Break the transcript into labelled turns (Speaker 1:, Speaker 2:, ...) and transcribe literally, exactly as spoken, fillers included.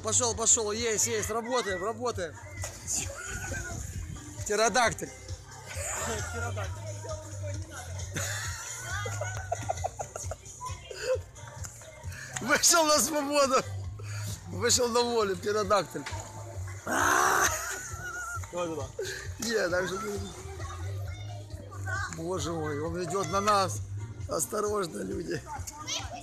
Speaker 1: пошел, пошел, есть, есть, работаем, работаем. Птеродактиль. Вышел на свободу. Вышел на волю, птеродактиль. Нет, так что... Боже мой, он идет на нас. Осторожно, люди.